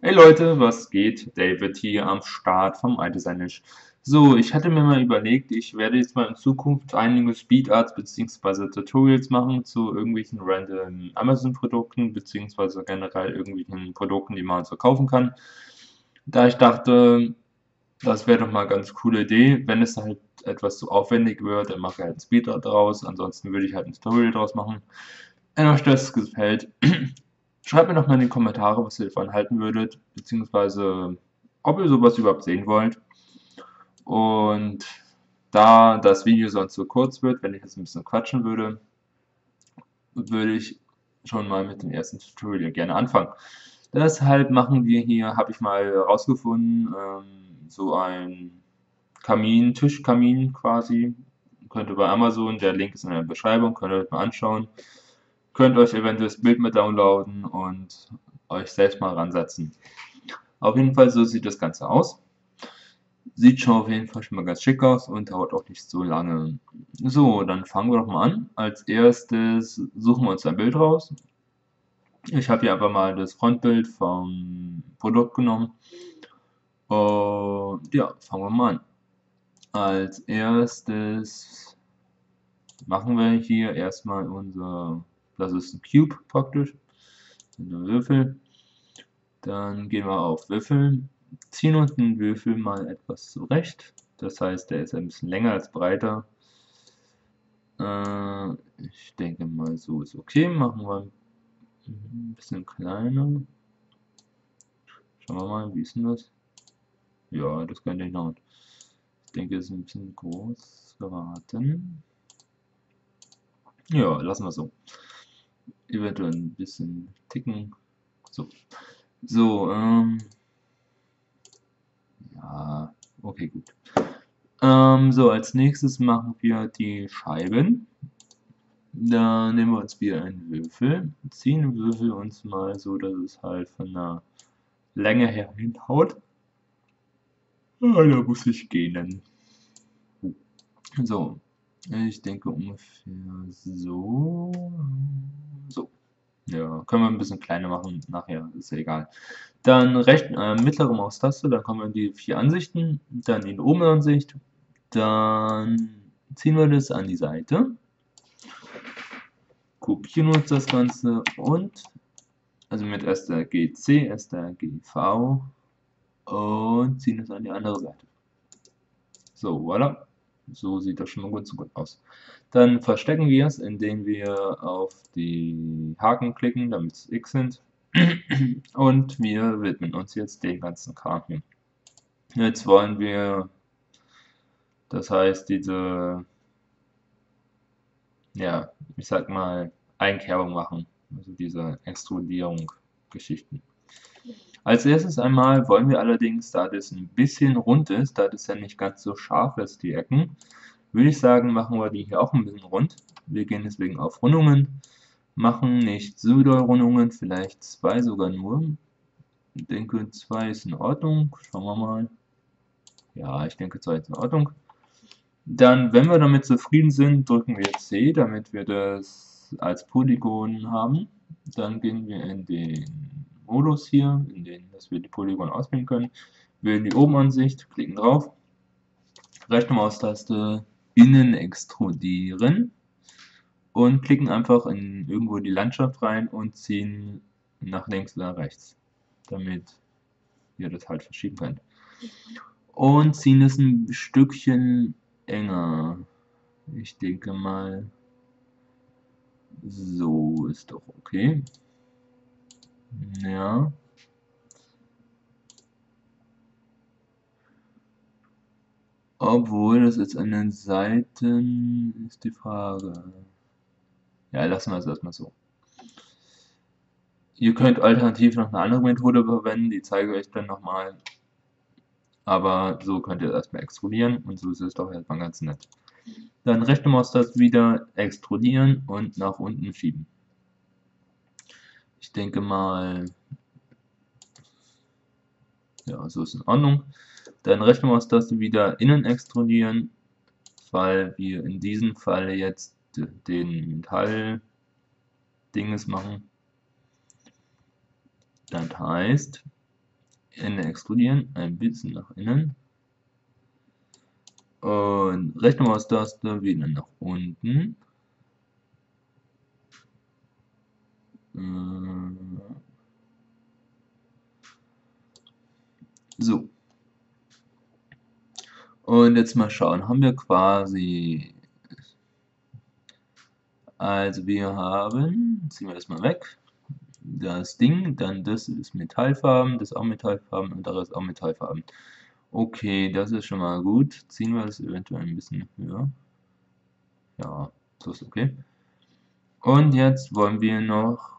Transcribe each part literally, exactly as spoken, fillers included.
Hey Leute, was geht? David hier am Start vom iDesignish. So, ich hatte mir mal überlegt, ich werde jetzt mal in Zukunft einige Speedarts bzw. Tutorials machen zu irgendwelchen random Amazon-Produkten bzw. generell irgendwelchen Produkten, die man so kaufen kann. Da ich dachte, das wäre doch mal eine ganz coole Idee. Wenn es halt etwas zu aufwendig wird, dann mache ich halt ein Speedart draus. Ansonsten würde ich halt ein Tutorial draus machen. Wenn euch das gefällt, schreibt mir doch mal in die Kommentare, was ihr davon halten würdet, beziehungsweise ob ihr sowas überhaupt sehen wollt. Und da das Video sonst so kurz wird, wenn ich jetzt ein bisschen quatschen würde, würde ich schon mal mit dem ersten Tutorial gerne anfangen. Deshalb machen wir hier, habe ich mal herausgefunden, ähm, so ein Kamin, Tischkamin quasi. Könnt ihr bei Amazon, der Link ist in der Beschreibung, könnt ihr euch mal anschauen. Könnt euch eventuell das Bild mit downloaden und euch selbst mal ransetzen. Auf jeden Fall, so sieht das Ganze aus. Sieht schon auf jeden Fall schon mal ganz schick aus und dauert auch nicht so lange. So, dann fangen wir doch mal an. Als erstes suchen wir uns ein Bild raus. Ich habe hier einfach mal das Frontbild vom Produkt genommen. Und ja, fangen wir mal an. Als erstes machen wir hier erstmal unser, das ist ein Cube praktisch, ein Würfel. Dann gehen wir auf Würfel, ziehen uns den Würfel mal etwas zurecht. Das heißt, der ist ein bisschen länger als breiter. Äh, ich denke mal, so ist okay. Machen wir ein bisschen kleiner. Schauen wir mal, wie ist denn das? Ja, das könnte ich noch. Ich denke, es ist ein bisschen groß geraten. Ja, lassen wir so. Eventuell ein bisschen ticken. So. So, ähm. Ja, okay, gut. Ähm, so, als nächstes machen wir die Scheiben. Da nehmen wir uns wieder einen Würfel, ziehen den Würfel uns mal so, dass es halt von der Länge her hinhaut. Ah, da muss ich gehen. So, ich denke ungefähr so. So. Ja, können wir ein bisschen kleiner machen nachher, ist ja egal. Dann recht, äh, mittlere Maustaste, dann kommen wir in die vier Ansichten, dann in die obere Ansicht, dann ziehen wir das an die Seite, kopieren uns das Ganze und, also mit erster G C, erster G V und ziehen es an die andere Seite. So, voilà. So sieht das schon mal gut, so gut aus. Dann verstecken wir es, indem wir auf die Haken klicken, damit es X sind. Und wir widmen uns jetzt dem ganzen Kram hier. Jetzt wollen wir, das heißt, diese, ja, ich sag mal, Einkerbung machen. Also diese Extrudierung Geschichten. Als erstes einmal wollen wir allerdings, da das ein bisschen rund ist, da das ja nicht ganz so scharf ist, die Ecken, würde ich sagen, machen wir die hier auch ein bisschen rund. Wir gehen deswegen auf Rundungen, machen nicht so doll Rundungen, vielleicht zwei sogar nur. Ich denke, zwei ist in Ordnung. Schauen wir mal. Ja, ich denke, zwei ist in Ordnung. Dann, wenn wir damit zufrieden sind, drücken wir C, damit wir das als Polygon haben. Dann gehen wir in den Modus hier, in den, dass wir die Polygon auswählen können. Wählen die Obenansicht, klicken drauf. Rechte Maustaste, innen extrudieren. Und klicken einfach in irgendwo die Landschaft rein und ziehen nach links oder rechts, damit ihr das halt verschieben könnt. Und ziehen es ein Stückchen enger. Ich denke mal, so ist doch okay. Ja. Obwohl, das jetzt an den Seiten ist die Frage. Ja, lassen wir es erstmal so. Ihr könnt alternativ noch eine andere Methode verwenden, die zeige ich euch dann nochmal. Aber so könnt ihr erstmal extrudieren und so ist es doch erstmal ganz nett. Dann rechte Maustaste wieder extrudieren und nach unten schieben. Ich denke mal, ja, so ist in Ordnung. Dann rechte Maustaste wieder innen extrudieren, weil wir in diesem Fall jetzt den Metall-Dinges machen. Das heißt, Ende extrudieren, ein bisschen nach innen. Und rechte Maustaste wieder nach unten. So. Und jetzt mal schauen, haben wir quasi, also wir haben, ziehen wir das mal weg, das Ding, dann das ist Metallfarben, das ist auch Metallfarben und das ist auch Metallfarben. Okay, das ist schon mal gut. Ziehen wir das eventuell ein bisschen höher. Ja, so ist okay. Und jetzt wollen wir noch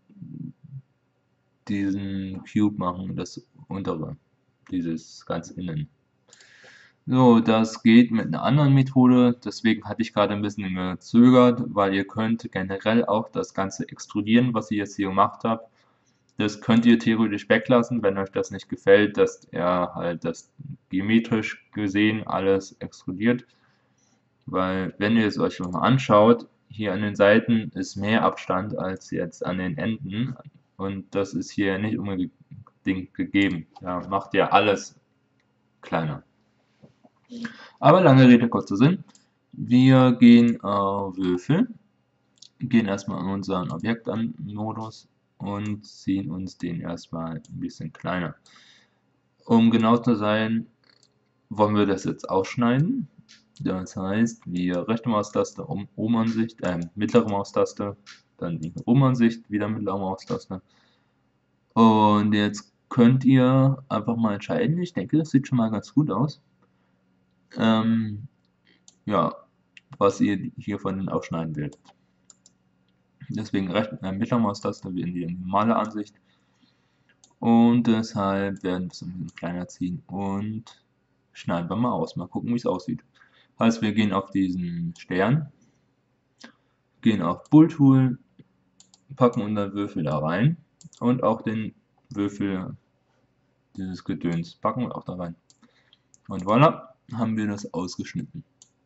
diesen Cube machen, das untere, dieses ganz innen. So, das geht mit einer anderen Methode, deswegen hatte ich gerade ein bisschen gezögert, weil ihr könnt generell auch das Ganze extrudieren, was ich jetzt hier gemacht habe. Das könnt ihr theoretisch weglassen, wenn euch das nicht gefällt, dass er halt das geometrisch gesehen alles extrudiert. Weil wenn ihr es euch mal anschaut, hier an den Seiten ist mehr Abstand als jetzt an den Enden und das ist hier nicht unbedingt gegeben. Ja, macht ja alles kleiner. Aber lange Rede, kurzer Sinn. Wir gehen auf Würfel, gehen erstmal in unseren Objekt-Modus und ziehen uns den erstmal ein bisschen kleiner. Um genau zu sein, wollen wir das jetzt ausschneiden. Das heißt, wir rechte Maustaste, um Obenansicht, äh, mittlere Maustaste, dann die Obenansicht, wieder mittlere Maustaste. Und jetzt könnt ihr einfach mal entscheiden. Ich denke, das sieht schon mal ganz gut aus. Ähm, ja, was ihr hier von den aufschneiden werdet. Deswegen rechte äh, mittlere Maustaste in die normale Ansicht. Und deshalb werden wir es ein bisschen kleiner ziehen und schneiden wir mal aus. Mal gucken, wie es aussieht. Heißt, wir gehen auf diesen Stern, gehen auf Bull Tool, packen unseren Würfel da rein und auch den Würfel, dieses Gedöns, packen wir auch da rein. Und voilà, haben wir das ausgeschnitten.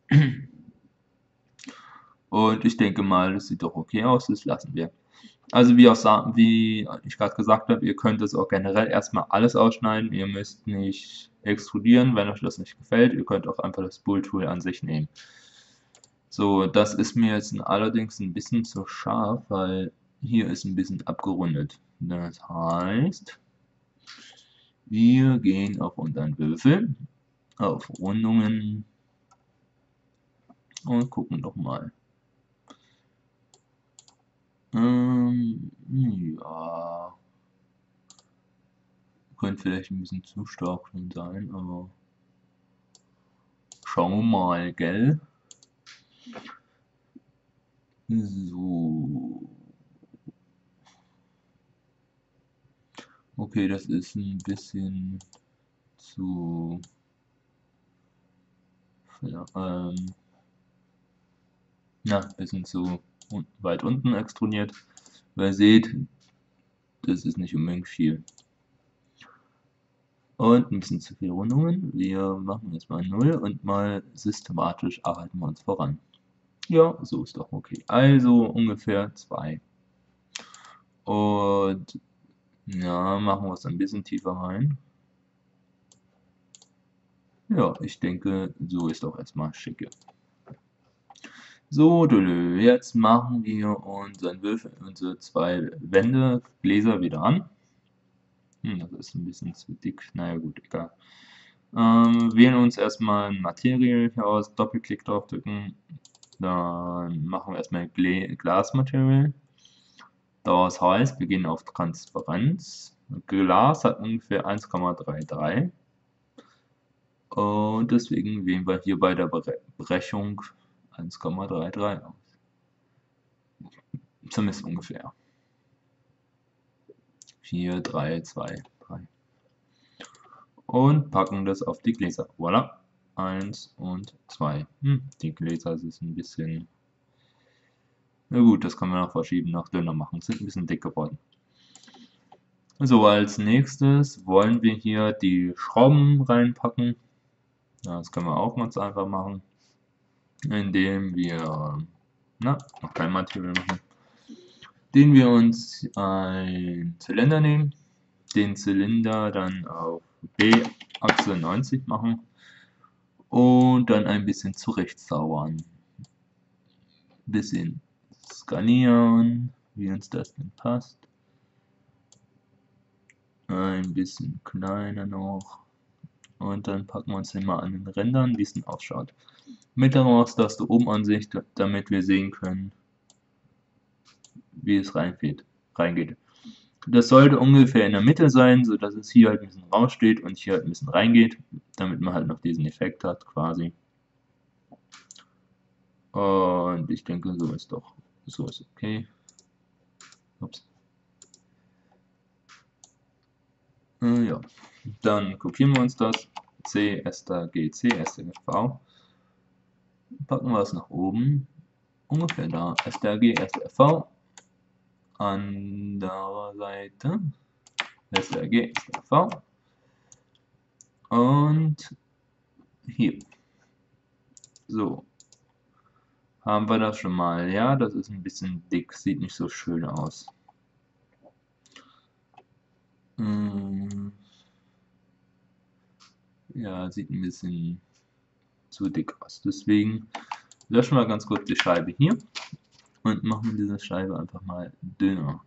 Und ich denke mal, das sieht doch okay aus, das lassen wir. Also wie, auch, wie ich gerade gesagt habe, ihr könnt es auch generell erstmal alles ausschneiden. Ihr müsst nicht extrudieren, wenn euch das nicht gefällt. Ihr könnt auch einfach das Bull Tool an sich nehmen. So, das ist mir jetzt allerdings ein bisschen zu scharf, weil hier ist ein bisschen abgerundet. Das heißt, wir gehen auf unseren Würfel, auf Rundungen und gucken doch mal. Ähm, ja. Könnte vielleicht ein bisschen zu stark schon sein, aber schauen wir mal, gell? So. Okay, das ist ein bisschen zu ja, ähm, na, ein bisschen zu weit unten extrudiert. Weil ihr seht, das ist nicht unbedingt viel. Und ein bisschen zu viele Rundungen. Wir machen jetzt mal null und mal systematisch arbeiten wir uns voran. Ja, so ist doch okay. Also ungefähr zwei. Und ja, machen wir es ein bisschen tiefer rein. Ja, ich denke, so ist doch erstmal schicke. So, jetzt machen wir unseren Würfel, unsere zwei Wände, Gläser wieder an. Hm, das ist ein bisschen zu dick. Naja, gut, egal. Ähm, wählen uns erstmal ein Material hier aus, Doppelklick draufdrücken. Dann machen wir erstmal Gla Glasmaterial. Das heißt, wir gehen auf Transparenz. Glas hat ungefähr eins Komma dreiunddreißig. Und deswegen wählen wir hier bei der Brechung eins Komma dreiunddreißig aus. Zumindest ungefähr. vier, drei, zwei, drei. Und packen das auf die Gläser. Voilà. eins und zwei. Hm, die Gläser sind ein bisschen... Na gut, das können wir noch verschieben, noch dünner machen. Sind ein bisschen dick geworden. So, als nächstes wollen wir hier die Schrauben reinpacken. Ja, das können wir auch ganz einfach machen, indem wir, na, noch kein Material machen, den wir uns einen Zylinder nehmen, den Zylinder dann auf B-Achse neunzig machen und dann ein bisschen zurechtzaubern. Bisschen skalieren, wie uns das denn passt. Ein bisschen kleiner noch. Und dann packen wir uns den mal an den Rändern, wie es denn ausschaut. Mittlere Maustaste oben Ansicht, damit wir sehen können, wie es reingeht. reingeht. Das sollte ungefähr in der Mitte sein, sodass es hier halt ein bisschen raussteht und hier halt ein bisschen reingeht, damit man halt noch diesen Effekt hat quasi. Und ich denke, so ist doch, so ist okay. Ups. Äh, ja, dann kopieren wir uns das. C, G, C, V. Packen wir es nach oben. Ungefähr da. G, V. Andere Seite. G, V. Und hier. So. Haben wir das schon mal? Ja, das ist ein bisschen dick. Sieht nicht so schön aus. Hm. Ja, sieht ein bisschen zu dick aus. Deswegen löschen wir ganz kurz die Scheibe hier und machen diese Scheibe einfach mal dünner.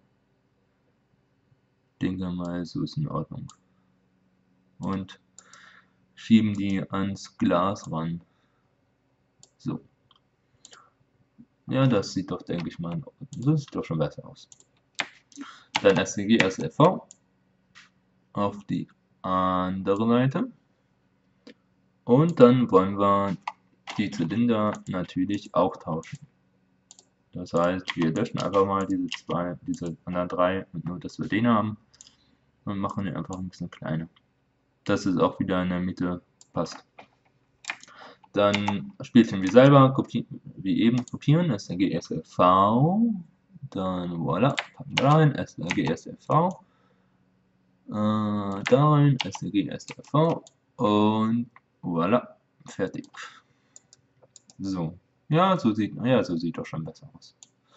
Denke mal, so ist in Ordnung. Und schieben die ans Glas ran. So. Ja, das sieht doch, denke ich mal, in Ordnung. Das sieht doch schon besser aus. Dann S G, S L V auf die andere Seite. Und dann wollen wir die Zylinder natürlich auch tauschen. Das heißt, wir löschen einfach mal diese zwei, diese anderen drei und nur, dass wir den haben und machen den einfach ein bisschen kleiner. Dass es auch wieder in der Mitte passt. Dann Spielchen wie selber, wie eben kopieren, S R G, S L V, dann voilà, packen wir rein, S R G, S L V, äh, da rein, S R G, S L V und voilà, fertig. So, ja, so sieht, ja, so sieht doch schon besser aus.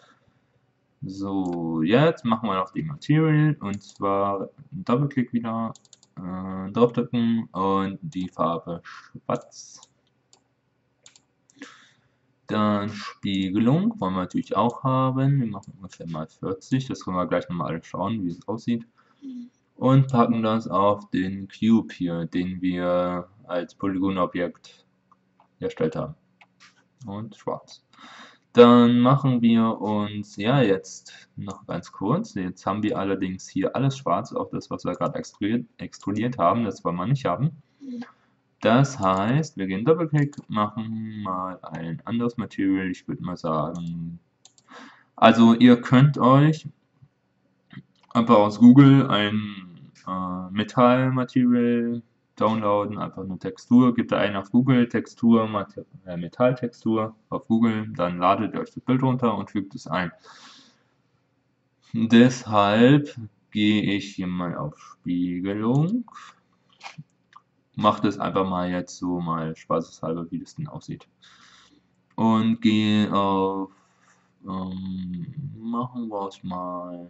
So, jetzt machen wir noch die Material und zwar Doppelklick wieder, äh, draufdrücken und die Farbe schwarz. Dann Spiegelung wollen wir natürlich auch haben. Wir machen ungefähr mal vierzig. Das können wir gleich nochmal alle schauen, wie es aussieht. Und packen das auf den Cube hier, den wir als Polygonobjekt erstellt haben. Und schwarz. Dann machen wir uns, ja jetzt noch ganz kurz, jetzt haben wir allerdings hier alles schwarz, auch das, was wir gerade extrudiert, extrudiert haben, das wollen wir nicht haben. Das heißt, wir gehen Doppelklick, machen mal ein anderes Material, ich würde mal sagen, also ihr könnt euch einfach aus Google ein äh, Metallmaterial downloaden, einfach eine Textur, gebt da ein auf Google, Textur, äh, Metalltextur auf Google, dann ladet ihr euch das Bild runter und fügt es ein. Deshalb gehe ich hier mal auf Spiegelung. Macht es einfach mal jetzt so mal spaßeshalber, wie das denn aussieht. Und gehe auf, ähm, machen wir es mal,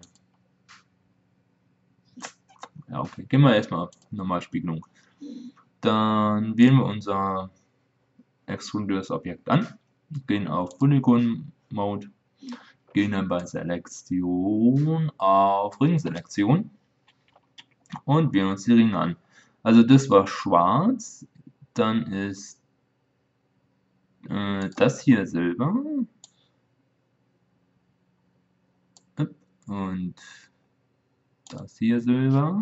ja okay, gehen wir erstmal auf Normalspiegelung. Dann wählen wir unser extrudiertes Objekt an, gehen auf Polygon Mode, gehen dann bei Selektion auf Ringselektion und wählen uns die Ringe an. Also das war schwarz, dann ist äh, das hier Silber und das hier Silber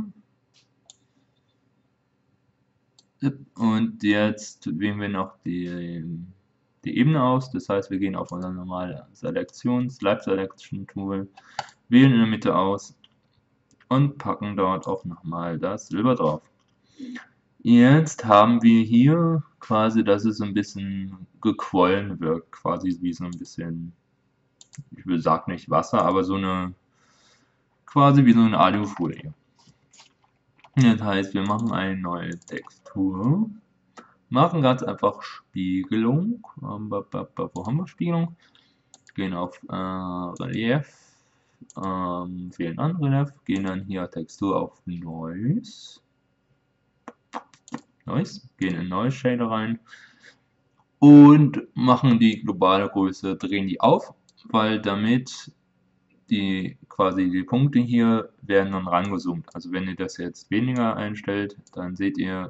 und jetzt wählen wir noch die, die Ebene aus, das heißt wir gehen auf unser normale Selektion, Slide Selection Tool, wählen in der Mitte aus und packen dort auch nochmal das Silber drauf. Jetzt haben wir hier quasi, dass es so ein bisschen gequollen wirkt, quasi wie so ein bisschen, ich will sagen nicht Wasser, aber so eine, quasi wie so eine Alufolie. Das heißt, wir machen eine neue Textur, machen ganz einfach Spiegelung, wo haben wir Spiegelung? Gehen auf äh, Relief, ähm, wählen Unrelief, gehen dann hier Textur auf Noise, Noise, gehen in Noise Shader rein und machen die globale Größe, drehen die auf, weil damit die quasi die Punkte hier werden dann rangezoomt. Also wenn ihr das jetzt weniger einstellt, dann seht ihr,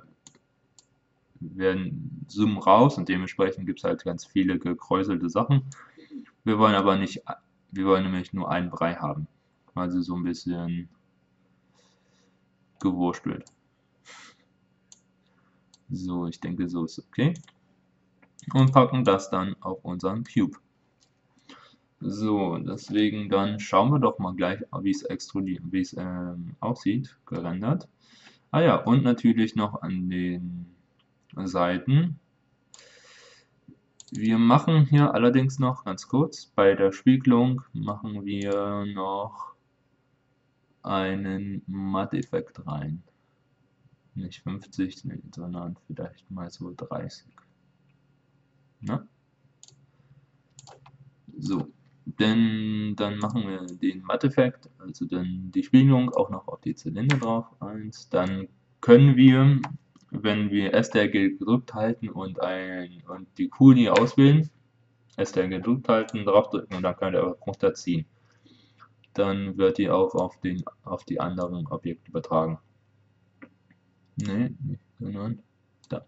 werden zoomen raus und dementsprechend gibt es halt ganz viele gekräuselte Sachen. Wir wollen aber nicht, wir wollen nämlich nur einen Brei haben. Also so ein bisschen gewurstelt. So, ich denke, so ist okay. Und packen das dann auf unseren Cube. So, deswegen dann schauen wir doch mal gleich, wie es extrudiert, wie es ähm, aussieht, gerendert. Ah ja, und natürlich noch an den Seiten. Wir machen hier allerdings noch ganz kurz, bei der Spiegelung machen wir noch einen Matteffekt rein. Nicht fünfzig, sondern vielleicht mal so dreißig. Ne? So, denn dann machen wir den Matteffekt, also dann die Spiegelung auch noch auf die Zylinder drauf. Eins, dann können wir, wenn wir S T R G gedrückt halten und, ein, und die Kuli auswählen, S T R G gedrückt halten, draufdrücken und dann können wir einfach runterziehen. Dann wird die auch auf, den, auf die anderen Objekte übertragen. Ne, sondern da.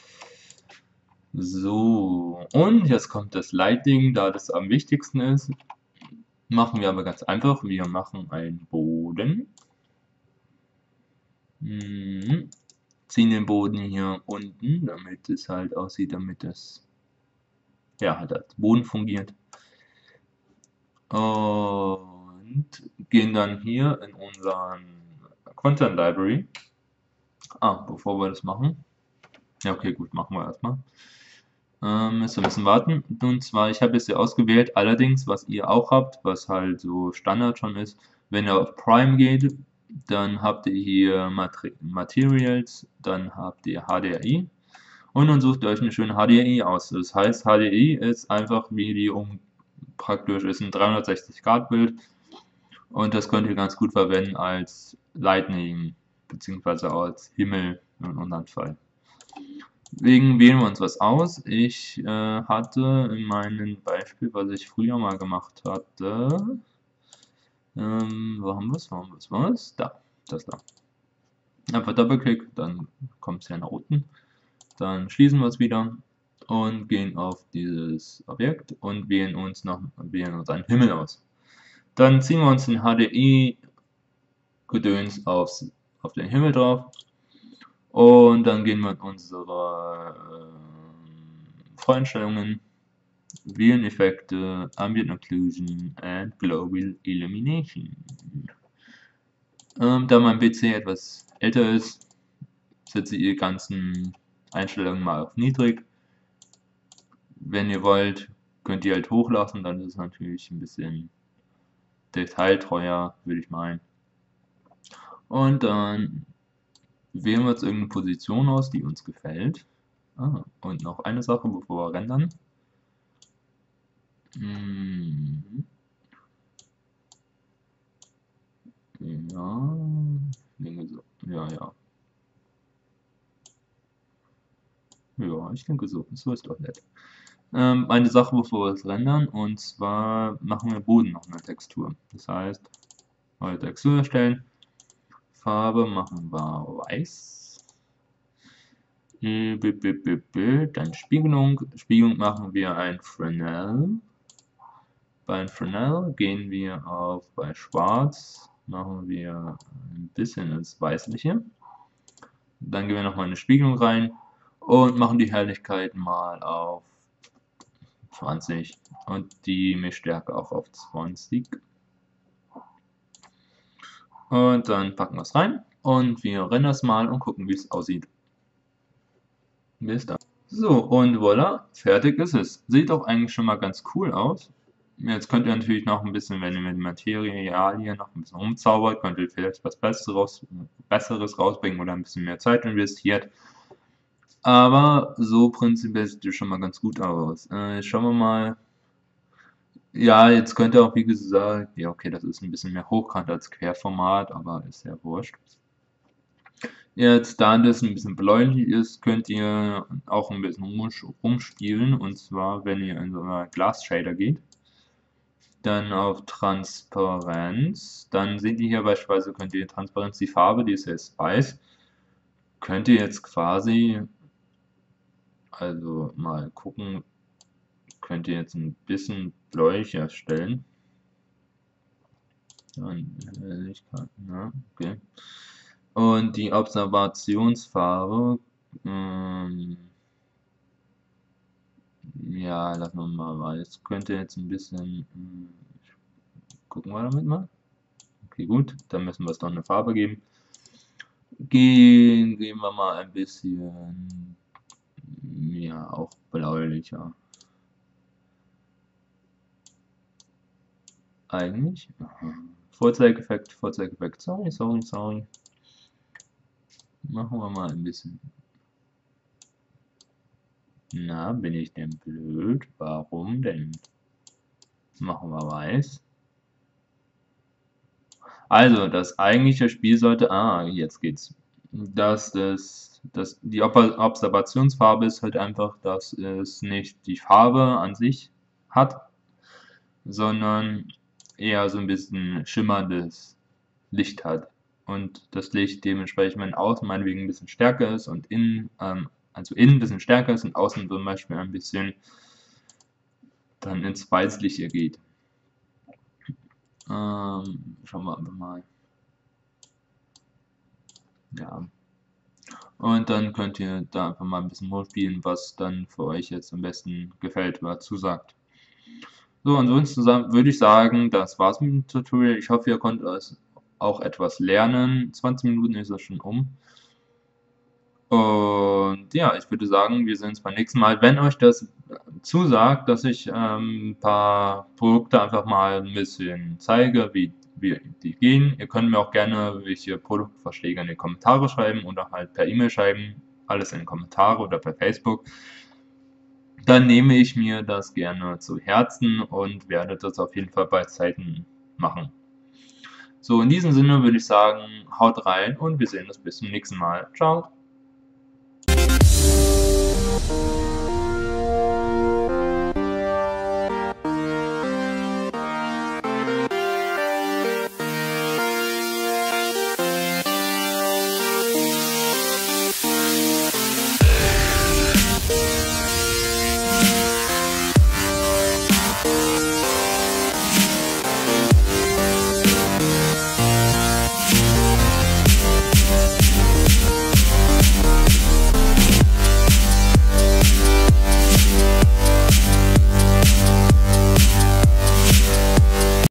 So, und jetzt kommt das Lighting, da das am wichtigsten ist. Machen wir aber ganz einfach. Wir machen einen Boden. Hm. Ziehen den Boden hier unten, damit es halt aussieht, damit das ja halt als Boden fungiert. Und gehen dann hier in unseren Content Library. Ah, bevor wir das machen. Ja, okay, gut, machen wir erstmal. Ähm, müssen wir ein bisschen warten. Und zwar, ich habe jetzt hier ausgewählt, allerdings, was ihr auch habt, was halt so Standard schon ist, wenn ihr auf Prime geht, dann habt ihr hier Mater Materials, dann habt ihr H D R I und dann sucht ihr euch eine schöne H D R I aus. Das heißt, H D R I ist einfach wie die um praktisch ist ein dreihundertsechzig Grad Bild und das könnt ihr ganz gut verwenden als Lightning bzw. als Himmel in unserem Fall. Deswegen wählen wir uns was aus. Ich äh, hatte in meinem Beispiel, was ich früher mal gemacht hatte, ähm, wo haben wir es, wo haben wir es, wo haben wir es? Da, das da. Einfach Doppelklick, dann kommt es hier nach unten. Dann schließen wir es wieder und gehen auf dieses Objekt und wählen uns noch wählen uns einen Himmel aus. Dann ziehen wir uns den H D R I-Gedöns auf den Himmel drauf. Und dann gehen wir in unsere äh, Voreinstellungen, wählen Effekte, Ambient Occlusion and Global Illumination. Ähm, da mein P C etwas älter ist, setze ich die ganzen Einstellungen mal auf niedrig. Wenn ihr wollt, könnt ihr halt hochlassen, dann ist es natürlich ein bisschen detailtreuer, würde ich meinen. Und dann wählen wir jetzt irgendeine Position aus, die uns gefällt. Ah, und noch eine Sache, bevor wir rendern. Hm. Ja, denke so. Ja, ja. Ja, ich denke so. So ist doch nett. Ähm, eine Sache, bevor wir es rendern, und zwar machen wir Boden noch eine Textur. Das heißt, neue Textur erstellen. Farbe machen wir weiß. Dann Spiegelung. Spiegelung machen wir ein Fresnel. Bei Fresnel gehen wir auf bei Schwarz, machen wir ein bisschen ins Weißliche. Dann gehen wir nochmal eine Spiegelung rein und machen die Helligkeit mal auf zwanzig und die Mischstärke auch auf zwanzig. Und dann packen wir es rein und wir rendern es mal und gucken, wie es aussieht. Bis dann. So, und voilà, fertig ist es. Sieht auch eigentlich schon mal ganz cool aus. Jetzt könnt ihr natürlich noch ein bisschen, wenn ihr mit Materialien noch ein bisschen rumzaubert, könnt ihr vielleicht was Besseres, Besseres rausbringen oder ein bisschen mehr Zeit investiert. Aber so prinzipiell sieht es schon mal ganz gut aus. Äh, schauen wir mal. Ja, jetzt könnte auch, wie gesagt, ja, okay, das ist ein bisschen mehr hochkant als Querformat, aber ist ja wurscht. Jetzt, da das ein bisschen bläulich ist, könnt ihr auch ein bisschen rumsch- rumspielen. Und zwar, wenn ihr in so einer Glass-Shader geht, dann auf Transparenz, dann seht ihr hier beispielsweise, könnt ihr Transparenz, die Farbe, die ist jetzt weiß, könnt ihr jetzt quasi, also mal gucken, könnt ihr jetzt ein bisschen bläulicher stellen. Dann Helligkeit, ja, okay. Und die Observationsfarbe, ähm, ja, lassen wir mal weiß. Könnte jetzt ein bisschen, hm, gucken wir damit mal. Okay, gut, dann müssen wir es doch eine Farbe geben. Gehen, gehen wir mal ein bisschen, ja, auch bläulicher. Eigentlich. Aha. Vorzeigeffekt, Vorzeigeffekt. Sorry, sorry, sorry. Machen wir mal ein bisschen. Na, bin ich denn blöd? Warum denn? Machen wir weiß. Also, das eigentliche Spiel sollte, ah, jetzt geht's. Dass das, dass die Ob Observationsfarbe ist halt einfach, dass es nicht die Farbe an sich hat, sondern eher so ein bisschen schimmerndes Licht hat. Und das Licht dementsprechend, wenn außen meinetwegen ein bisschen stärker ist und innen, ähm, also innen ein bisschen stärker ist und außen zum Beispiel ein bisschen dann ins Weißliche geht. Ähm, schauen wir einfach mal. Ja. Und dann könnt ihr da einfach mal ein bisschen rumspielen, was dann für euch jetzt am besten gefällt oder zusagt. So, ansonsten sa- würde ich sagen, das war's mit dem Tutorial. Ich hoffe, ihr konntet es auch etwas lernen. zwanzig Minuten ist es schon um. Und ja, ich würde sagen, wir sehen uns beim nächsten Mal. Wenn euch das zusagt, dass ich ähm, ein paar Produkte einfach mal ein bisschen zeige, wie, wie die gehen. Ihr könnt mir auch gerne welche Produktvorschläge in die Kommentare schreiben oder halt per E-Mail schreiben. Alles in die Kommentare oder per Facebook. Dann nehme ich mir das gerne zu Herzen und werde das auf jeden Fall bei Zeiten machen. So, in diesem Sinne würde ich sagen, haut rein und wir sehen uns bis zum nächsten Mal. Ciao.